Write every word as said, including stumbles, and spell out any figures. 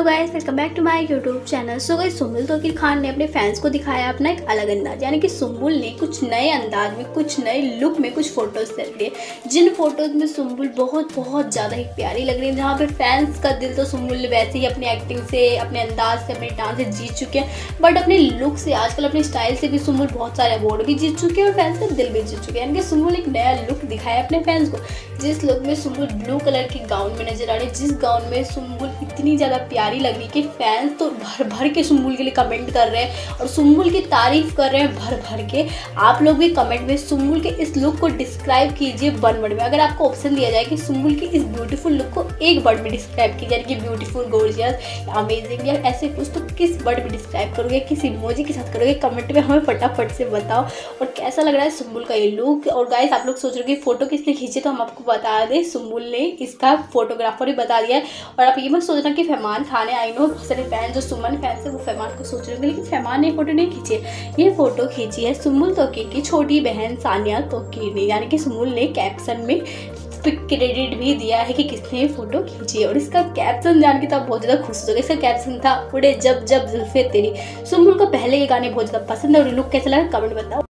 Hello guys, welcome back to my YouTube channel. So guys, Sumbul Tauqeer Khan ने अपने fans को दिखाया अपना एक अलग अंदाज, यानी कि सुम्बुल ने कुछ नए अंदाज में, कुछ नए लुक में कुछ फोटोज शेयर किए, जिन फोटोज में सुम्बुल बहुत बहुत ज़्यादा ही प्यारी लग रही है। जहाँ पे फैंस का दिल तो सुम्बुल ने वैसे ही अपनी एक्टिंग से, अपने अंदाज से, अपने डांस से जीत चुके हैं, बट अपने लुक से, आजकल अपने स्टाइल से भी सुम्बुल बहुत सारे अवार्ड भी जीत चुके हैं और फैंस का दिल भी जीत चुके हैं। यानी कि सुम्बुल एक नया लुक दिखाया अपने फैंस को, जिस लुक में सुम्बुल ब्लू कलर की गाउन में नजर आ रही है, जिस गाउन में सुम्बुल इतनी ज़्यादा प्यारी लग रही है कि फैंस तो भर भर के सुम्बुल के लिए कमेंट कर रहे हैं और सुम्बुल की तारीफ कर रहे हैं भर भर के। आप लोग भी कमेंट में सुम्बुल के इस लुक को डिस्क्राइब कीजिए वन वर्ड में। अगर आपको ऑप्शन दिया जाए कि सुम्बुल की इस ब्यूटीफुल लुक को एक वर्ड में डिस्क्राइब कीजिए, यानी कि ब्यूटीफुल, गॉर्जियस, अमेजिंग या ऐसे कुछ, तो किस वर्ड में डिस्क्राइब करोगे, किस इमोजी के साथ करोगे? कमेंट में हमें फटाफट से बताओ। और कैसा लग रहा है सुम्बुल का ये लुक? और गाइस, आप लोग सोच रहे हो कि फोटो किसने खींची, तो हम आपको बता दें, सुम्बुल ने इसका फोटोग्राफर ही बता दिया है। और आप ये मत सोचना कि फैमान खान है। आई नो बहुत सारे फैन जो सुमन फैंस है वो फैमान को सोच रहे होंगे, लेकिन फैमान ने फोटो नहीं खींची है। ये फोटो खींची है सुम्बुल तौकीर की छोटी बहन सानिया तौकीर ने, यानी कि सुम्बुल ने कैप्शन में क्रेडिट भी दिया है कि किसने फोटो खींची है। और इसका कैप्शन जान के तो आप बहुत ज़्यादा खुश हो गए। इसका कैप्शन था, उड़े जब जब जुल्फे तेरी। सुम्बुल को पहले ये गाने बहुत ज़्यादा पसंद है और लुक कैसा लगा कमेंट बताओ।